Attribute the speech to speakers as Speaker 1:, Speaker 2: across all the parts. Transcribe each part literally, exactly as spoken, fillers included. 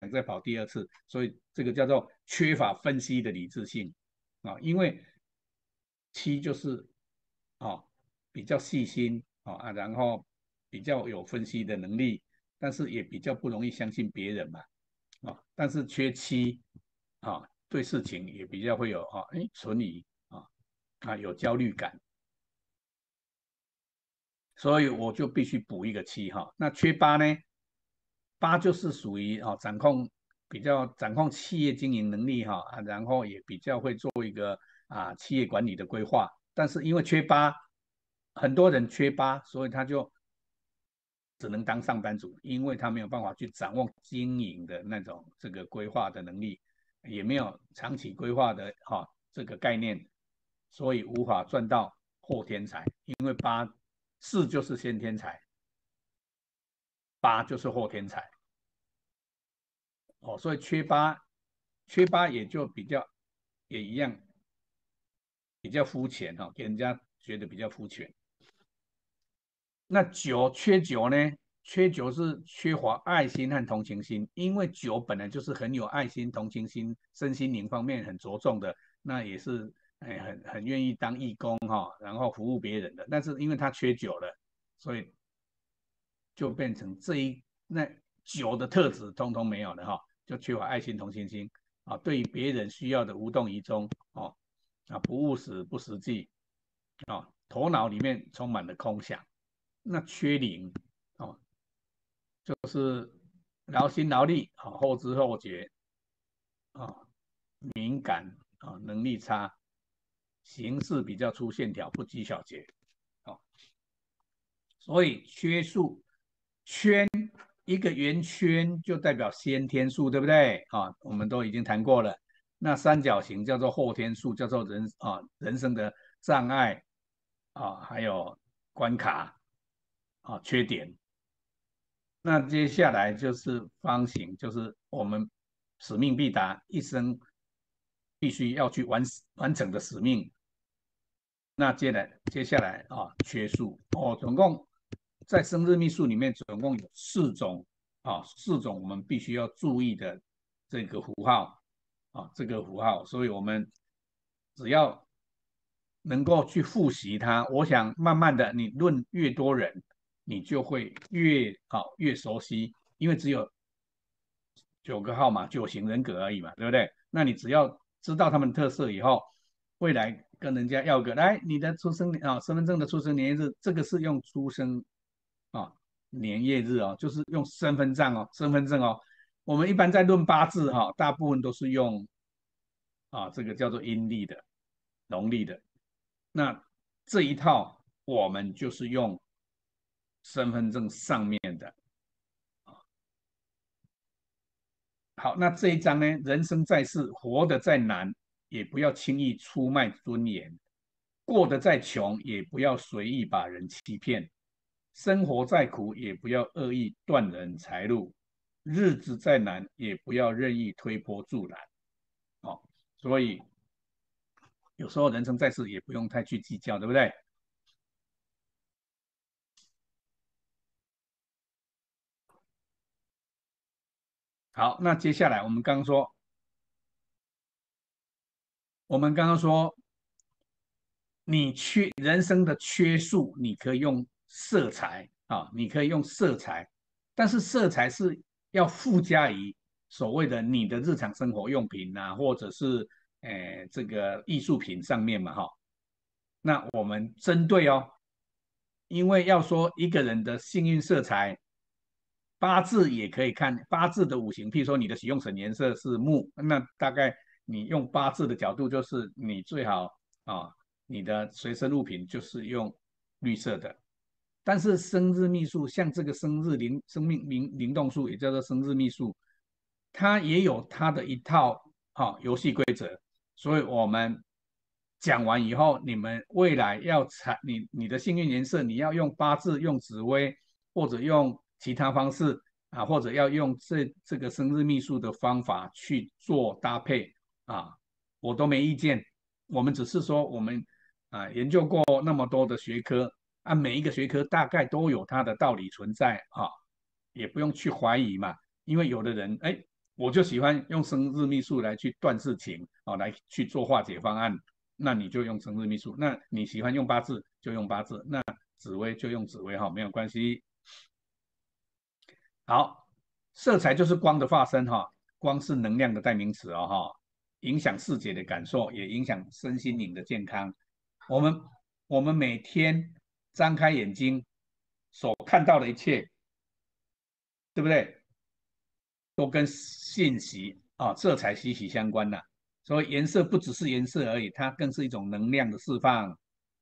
Speaker 1: 想再跑第二次，所以这个叫做缺乏分析的理智性啊。因为七就是啊比较细心啊，然后比较有分析的能力，但是也比较不容易相信别人嘛啊。但是缺七啊，对事情也比较会有啊哎存疑啊啊有焦虑感。所以我就必须补一个七哈。那缺八呢？八就是属于啊掌控比较掌控企业经营能力哈啊，然后也比较会做一个啊企业管理的规划。但是因为缺八，很多人缺八，所以他就只能当上班族，因为他没有办法去掌握经营的那种这个规划的能力，也没有长期规划的哈这个概念，所以无法赚到后天财。因为八四就是先天财，八就是后天财哦，所以缺八，缺八也就比较也一样比较肤浅哈、哦，给人家觉得比较肤浅。那九缺九呢？缺九是缺乏爱心和同情心，因为九本来就是很有爱心、同情心、身心灵方面很着重的，那也是哎很很愿意当义工哈、哦，然后服务别人的。但是因为他缺九了，所以就变成这一那九的特质通通没有了哈、哦，就缺乏爱心、同情心啊，对于别人需要的无动于衷哦，啊不务实、不实际啊，头脑里面充满了空想。那缺零哦，就是劳心劳力啊，后知后觉啊，敏感啊，能力差，行事比较粗线条，不拘小节。哦，所以缺数圈一个圆圈就代表先天数，对不对？啊，我们都已经谈过了。那三角形叫做后天数，叫做人啊人生的障碍啊，还有关卡啊缺点。那接下来就是方形，就是我们使命必达，一生必须要去完完成的使命。那接来接下来啊，缺数哦，总共在生日密数里面总共有四种啊，四种我们必须要注意的这个符号啊，这个符号，所以我们只要能够去复习它，我想慢慢的你论越多人，你就会越好、哦、越熟悉，因为只有九个号码九型人格而已嘛，对不对？那你只要知道他们特色以后，未来跟人家要个来你的出生啊、哦，身份证的出生年月日，这个是用出生啊、哦、年月日哦，就是用身份证哦，身份证哦。我们一般在论八字哈、哦，大部分都是用啊这个叫做阴历的、农历的。那这一套我们就是用身份证上面的。好，那这一章呢，人生在世，活得再难，也不要轻易出卖尊严；过得再穷，也不要随意把人欺骗；生活再苦，也不要恶意断人财路；日子再难，也不要任意推波助澜。哦，所以有时候人生在世，也不用太去计较，对不对？好，那接下来我们刚刚说，我们刚刚说你缺人生的缺数，你可以用色彩啊，你可以用色彩，但是色彩是要附加于所谓的你的日常生活用品啊，或者是诶这个艺术品上面嘛哈。那我们针对哦，因为要说一个人的幸运色彩，八字也可以看八字的五行，譬如说你的喜用神颜色是木，那大概你用八字的角度，就是你最好啊，你的随身物品就是用绿色的。但是生日秘术，像这个生日灵生命灵灵动术，也叫做生日秘术，它也有它的一套哈、哦、游戏规则。所以我们讲完以后，你们未来要采你你的幸运颜色，你要用八字、用紫薇，或者用其他方式啊，或者要用这这个生日秘术的方法去做搭配啊，我都没意见。我们只是说我们啊研究过那么多的学科啊，每一个学科大概都有它的道理存在啊，也不用去怀疑嘛。因为有的人哎， 我就喜欢用生日秘数来去断事情，哦，来去做化解方案。那你就用生日秘数，那你喜欢用八字就用八字，那紫微就用紫微哈，没有关系。好，色彩就是光的化身哈，光是能量的代名词哦哈，影响视觉的感受，也影响身心灵的健康。我们我们每天张开眼睛所看到的一切，对不对？都跟信息啊、色彩息息相关的。所以颜色不只是颜色而已，它更是一种能量的释放。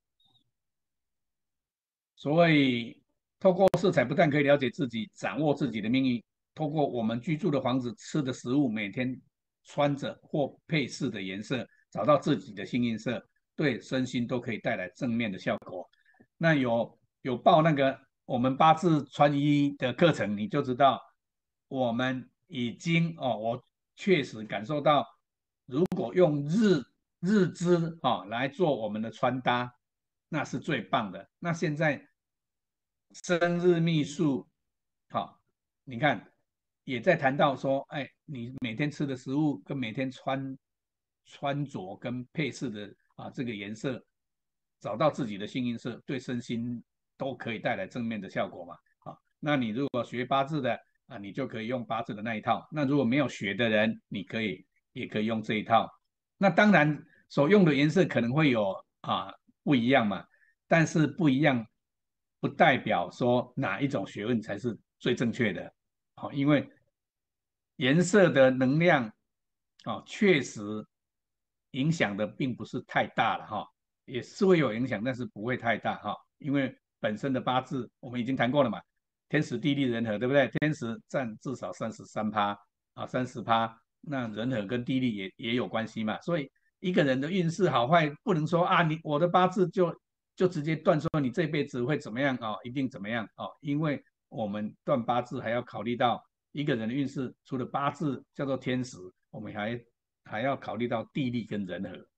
Speaker 1: 所以透过色彩，不但可以了解自己，掌握自己的命运，透过我们居住的房子、吃的食物、每天穿着或配饰的颜色，找到自己的幸运色，对身心都可以带来正面的效果。那有有报那个我们八字穿衣的课程，你就知道我们已经哦，我确实感受到，如果用日日支啊、哦、来做我们的穿搭，那是最棒的。那现在生日秘数，好、哦，你看也在谈到说，哎，你每天吃的食物跟每天穿穿着跟配饰的啊这个颜色，找到自己的幸运色，对身心都可以带来正面的效果嘛。好，那你如果学八字的啊，你就可以用八字的那一套。那如果没有学的人，你可以也可以用这一套。那当然所用的颜色可能会有啊不一样嘛，但是不一样不代表说哪一种学问才是最正确的。好，因为颜色的能量啊，确实影响的并不是太大了哈，也是会有影响，但是不会太大哈，因为本身的八字我们已经谈过了嘛，天时地利人和，对不对？天时占至少三十三趴啊，三十趴，那人和跟地利也也有关系嘛，所以一个人的运势好坏，不能说啊，你我的八字就就直接断说你这辈子会怎么样啊、哦，一定怎么样哦，因为我们断八字还要考虑到一个人的运势，除了八字叫做天时，我们还还要考虑到地利跟人和。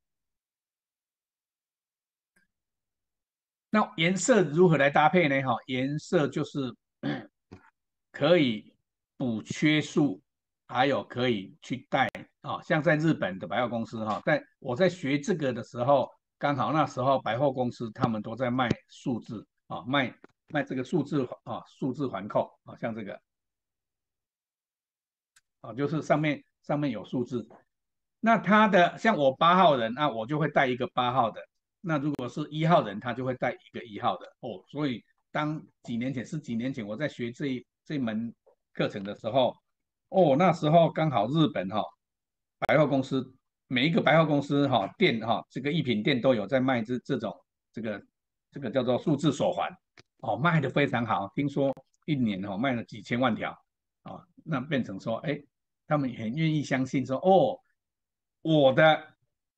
Speaker 1: 那颜色如何来搭配呢？哈，颜色就是可以补缺数，还有可以去带啊、哦，像在日本的百货公司哈、哦，在我在学这个的时候，刚好那时候百货公司他们都在卖数字啊、哦，卖卖这个数字啊、哦，数字环扣啊、哦，像这个啊、哦，就是上面上面有数字。那他的像我八号人啊，我就会带一个八号的。那如果是一号人，他就会带一个一号的哦。所以当几年前是几年前我在学这一这门课程的时候，哦，那时候刚好日本哈、哦、百货公司每一个百货公司哈、哦、店哈、哦、这个艺品店都有在卖这这种这个这个叫做数字手环哦，卖的非常好，听说一年哦卖了几千万条啊、哦，那变成说哎，他们很愿意相信说哦。我的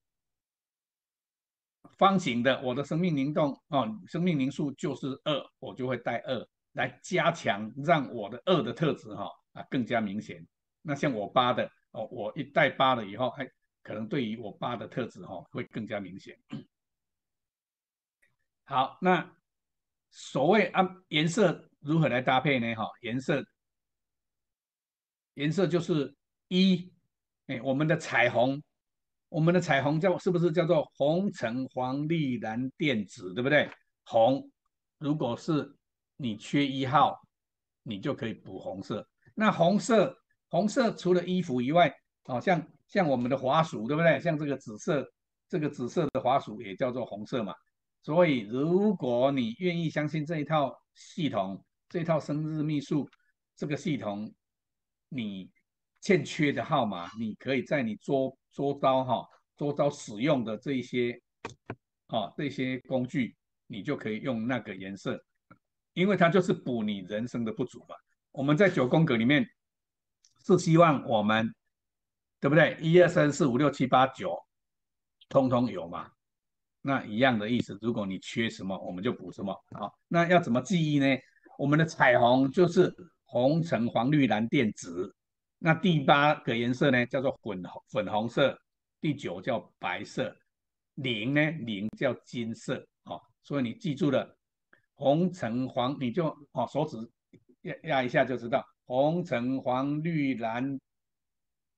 Speaker 1: 方形的，我的生命灵动哦，生命灵数就是二，我就会带二来加强，让我的二的特质哈、哦、啊更加明显。那像我八的哦，我一带八了以后，哎，可能对于我八的特质哈、哦、会更加明显。好，那所谓啊颜色如何来搭配呢？哈、哦，颜色颜色就是一，哎，我们的彩虹，我们的彩虹叫是不是叫做红橙黄绿蓝靛紫，对不对？红，如果是你缺一号，你就可以补红色。那红色，红色除了衣服以外，哦，像像我们的滑鼠，对不对？像这个紫色，这个紫色的滑鼠也叫做红色嘛。所以，如果你愿意相信这一套系统，这一套生日秘术，这个系统，你欠缺的号码，你可以在你桌桌刀哈、桌刀使用的这一些啊这些工具，你就可以用那个颜色，因为它就是补你人生的不足嘛。我们在九宫格里面是希望我们对不对？一二三四五六七八九，通通有嘛。那一样的意思，如果你缺什么，我们就补什么。好，那要怎么记忆呢？我们的彩虹就是红、橙、黄、绿、蓝、靛、紫。那第八个颜色呢，叫做粉粉红色。第九叫白色。零呢，零叫金色。哦，所以你记住了，红、橙、黄，你就哦手指压压一下就知道，红、橙、黄、绿、蓝、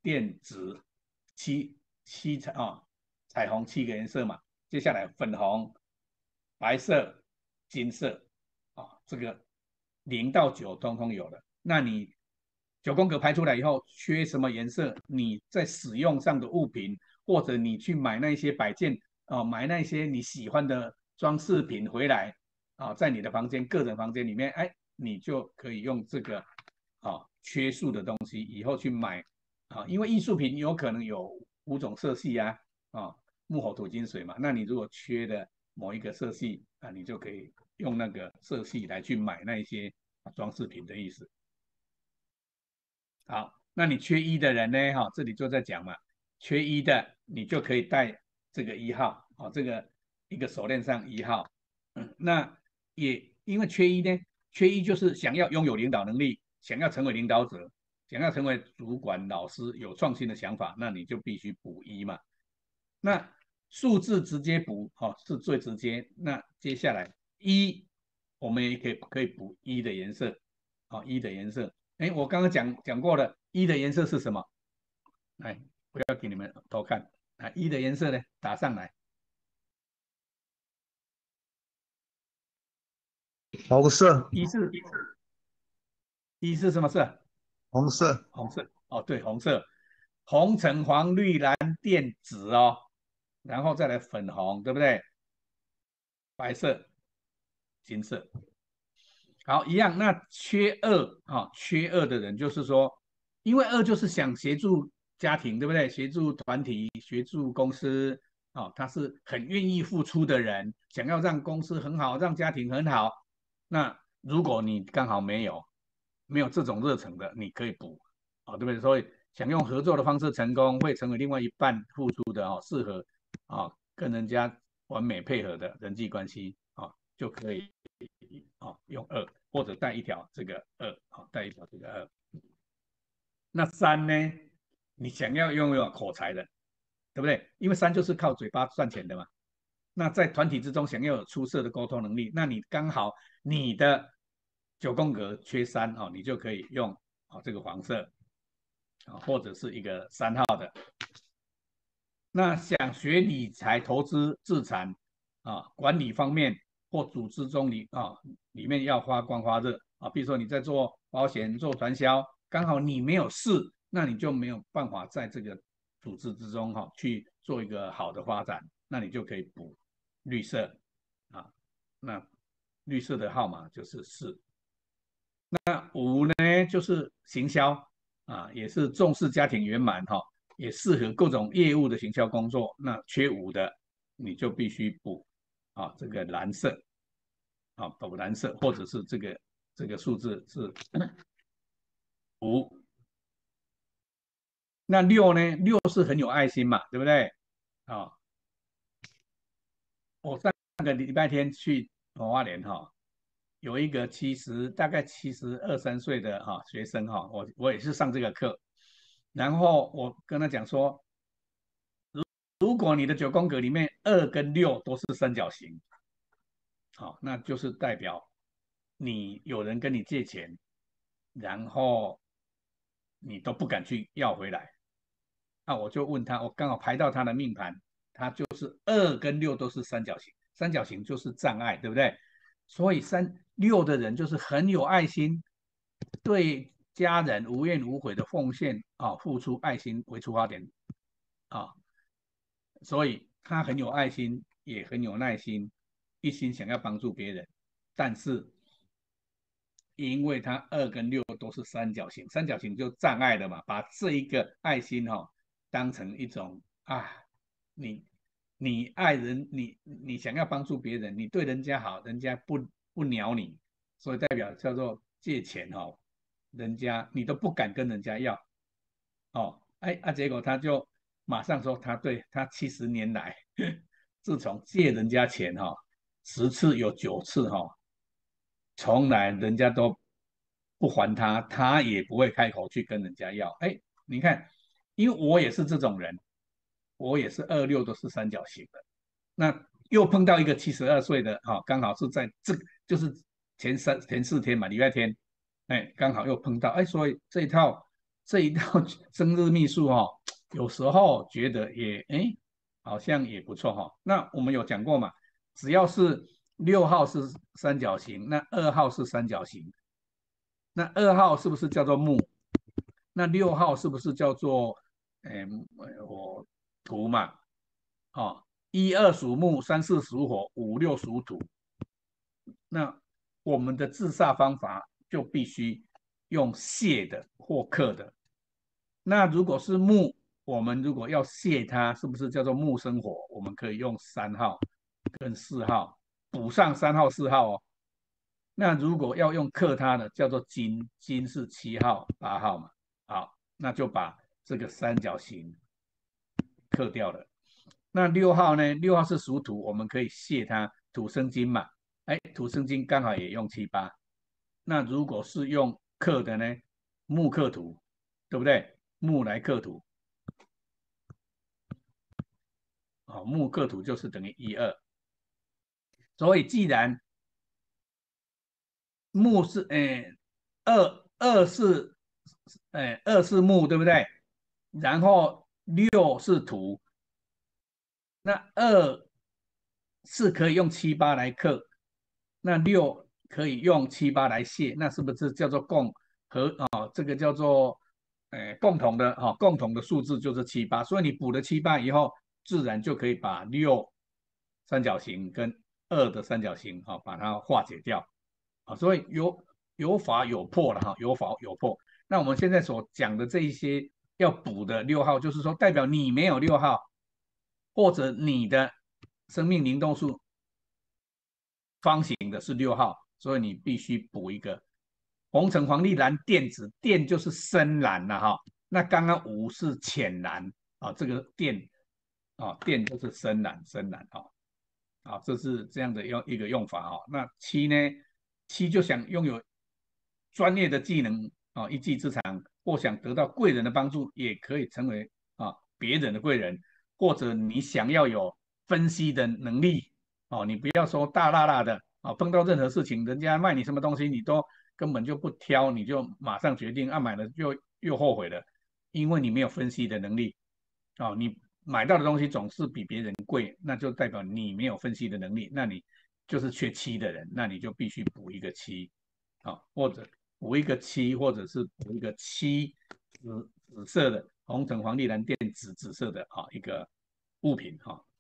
Speaker 1: 靛、紫七七彩啊、哦，彩虹七个颜色嘛。接下来粉红、白色、金色啊、哦，这个零到九通通有了。那你九宫格排出来以后，缺什么颜色？你在使用上的物品，或者你去买那些摆件啊、哦，买那些你喜欢的装饰品回来啊、哦，在你的房间个人房间里面，哎，你就可以用这个啊、哦、缺数的东西以后去买啊，因为艺术品有可能有五种色系啊啊，木火土金水嘛，那你如果缺的某一个色系啊，你就可以用那个色系来去买那一些装饰品的意思。好，那你缺一的人呢？哈，这里就在讲嘛，缺一的你就可以带这个一号，哦，这个一个手链上一号。嗯，那也因为缺一呢，缺一就是想要拥有领导能力，想要成为领导者，想要成为主管、老师，有创新的想法，那你就必须补一嘛。那数字直接补，哦，是最直接。那接下来一，我们也可以可以补一的颜色，哦，一的颜色。哎，我刚刚讲讲过了，一的颜色是什么？来，不要给你们偷看啊！一的颜色呢，打上来。
Speaker 2: 红色，
Speaker 1: 一是一是什么色？
Speaker 2: 红色，
Speaker 1: 红色。哦，对，红色。红、橙、黄、绿、蓝、靛、紫哦，然后再来粉红，对不对？白色、金色。好，一样。那缺二啊、哦，缺二的人就是说，因为二就是想协助家庭，对不对？协助团体、协助公司啊、哦，他是很愿意付出的人，想要让公司很好，让家庭很好。那如果你刚好没有没有这种热忱的，你可以补啊、哦，对不对？所以想用合作的方式成功，会成为另外一半付出的哦，适合啊、哦、跟人家完美配合的人际关系啊、哦，就可以。啊，用二或者带一条这个二，啊，带一条这个二。那三呢？你想要拥有口才的，对不对？因为三就是靠嘴巴赚钱的嘛。那在团体之中想要有出色的沟通能力，那你刚好你的九宫格缺三哦，你就可以用哦这个黄色啊，或者是一个三号的。那想学理财、投资、自产啊，管理方面或组织中里啊里面要发光发热啊，比如说你在做保险、做传销，刚好你没有事，那你就没有办法在这个组织之中哈、啊、去做一个好的发展，那你就可以补绿色啊，那绿色的号码就是四。那五呢就是行销啊，也是重视家庭圆满哈、啊，也适合各种业务的行销工作。那缺五的你就必须补啊，这个蓝色啊，补蓝色，或者是这个这个数字是五。那六呢？六是很有爱心嘛，对不对？啊，我上个礼拜天去文化联哈，有一个七十大概七十二三岁的哈学生哈，我我也是上这个课，然后我跟他讲说，如果你的九宫格里面二跟六都是三角形，好，那就是代表你有人跟你借钱，然后你都不敢去要回来。那我就问他，我刚好排到他的命盘，他就是二跟六都是三角形，三角形就是障碍，对不对？所以三六的人就是很有爱心，对家人无怨无悔的奉献啊，付出爱心为出发点啊，所以他很有爱心，也很有耐心，一心想要帮助别人，但是因为他二跟六都是三角形，三角形就障碍了嘛，把这一个爱心哈、哦、当成一种啊，你你爱人，你你想要帮助别人，你对人家好，人家不不鸟你，所以代表叫做借钱哈、哦，人家你都不敢跟人家要哦，哎啊，结果他就马上说他对他七十年来，自从借人家钱哈、哦，十次有九次哈、哦。从来人家都不还他，他也不会开口去跟人家要。哎，你看，因为我也是这种人，我也是二六都是三角形的，那又碰到一个七十二岁的，哈、哦，刚好是在这就是前三前四天嘛，礼拜天，哎，刚好又碰到，哎，所以这一套这一道生日秘术哦，有时候觉得也哎，好像也不错哈、哦。那我们有讲过嘛，只要是六号是三角形，那二号是三角形，那二号是不是叫做木？那六号是不是叫做哎我土嘛？哦，一二属木，三四属火，五六属土。那我们的自煞方法就必须用泄的或克的。那如果是木，我们如果要泄它，是不是叫做木生火？我们可以用三号跟四号补上三号、四号哦。那如果要用克它的，叫做金，金是七号、八号嘛。好，那就把这个三角形克掉了。那六号呢？六号是属土，我们可以泄它，土生金嘛。哎，土生金刚好也用七八。那如果是用克的呢？木克土，对不对？木来克土，哦，木克土就是等于一二。所以既然木是诶二二是诶二是木，对不对？然后六是土，那二是可以用七八来克，那六可以用七八来泄，那是不是叫做共和啊、哦？这个叫做诶共同的哈、哦，共同的数字就是七八，所以你补了七八以后，自然就可以把六三角形跟二的三角形哈、哦、把它化解掉啊，所以有有法有破了哈，有法有破。那我们现在所讲的这一些要补的六号，就是说代表你没有六号，或者你的生命灵动数方形的是六号，所以你必须补一个红橙黄绿蓝靛紫，靛就是深蓝了哈。那刚刚五是浅蓝啊，这个靛啊靛就是深蓝深蓝啊。啊，这是这样的用一个用法哦。那七呢？七就想拥有专业的技能啊，一技之长，或想得到贵人的帮助，也可以成为啊别人的贵人，或者你想要有分析的能力哦，你不要说大大大的啊，碰到任何事情，人家卖你什么东西，你都根本就不挑，你就马上决定，啊买了就又后悔了，因为你没有分析的能力哦，你买到的东西总是比别人贵，那就代表你没有分析的能力，那你就是缺七的人，那你就必须补一个七啊、哦，或者补一个七，或者是补一个七紫紫色的红橙黄绿蓝靛紫紫色的啊、哦、一个物品哈、哦。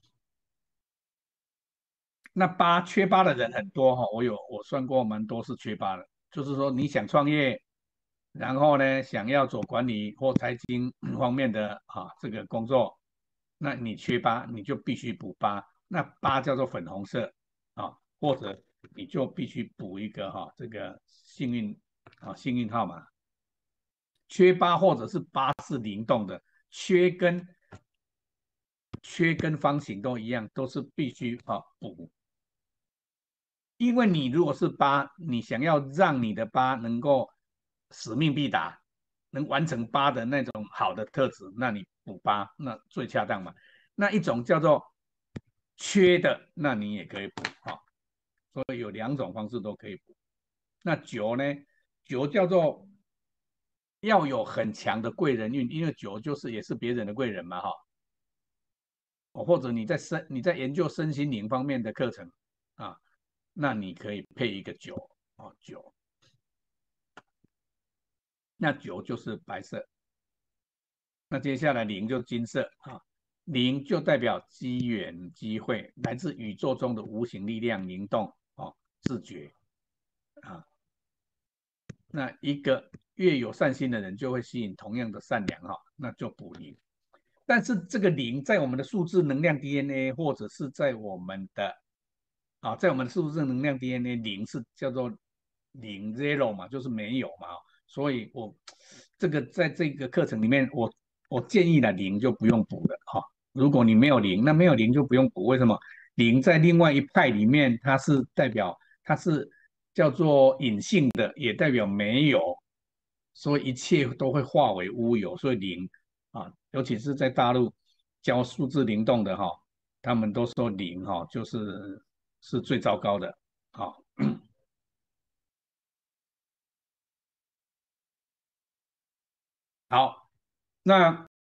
Speaker 1: 那八缺八的人很多哈、哦，我有我算过蛮多是缺八的，就是说你想创业，然后呢想要做管理或财经方面的啊这个工作。那你缺八，你就必须补八。那八叫做粉红色啊，或者你就必须补一个哈、啊、这个幸运啊幸运号码。缺八或者是八是灵动的，缺跟缺跟方形都一样，都是必须啊补。因为你如果是八，你想要让你的八能够使命必达，能完成八的那种好的特质，那你补八那最恰当嘛。那一种叫做缺的，那你也可以补啊、哦。所以有两种方式都可以补。那九呢？九叫做要有很强的贵人运，因为九就是也是别人的贵人嘛哈。哦，或者你在身你在研究身心灵方面的课程啊，那你可以配一个九哦九。那九就是白色，那接下来零就是金色啊，零就代表机缘机会，来自宇宙中的无形力量灵动哦，自觉啊。那一个越有善心的人，就会吸引同样的善良哈、哦，那就补零。但是这个零在我们的数字能量 D N A 或者是在我们的啊，在我们的数字能量 D N A 零是叫做零 zero 嘛，就是没有嘛。所以我这个在这个课程里面，我我建议了零就不用补了哈、哦。如果你没有零，那没有零就不用补。为什么？零在另外一派里面，它是代表它是叫做隐性的，也代表没有，所以一切都会化为乌有。所以零啊，尤其是在大陆教数字灵动的哈、哦，他们都说零哈、哦，就是是最糟糕的。好、哦， 好，那